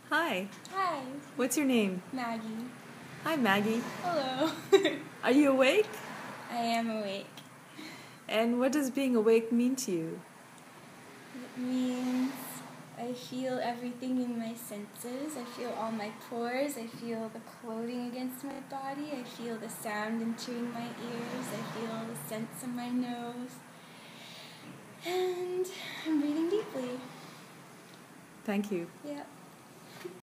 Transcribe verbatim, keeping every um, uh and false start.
Hi. Hi, What's your name? Maggie. Hi, Maggie. Hello. Are you awake? I am awake. And what does being awake mean to you? It means I feel everything in my senses. I feel all my pores. I feel the clothing against my body. I feel the sound entering my ears. I feel the scents in my nose. And I'm breathing deeply. Thank you. Yeah.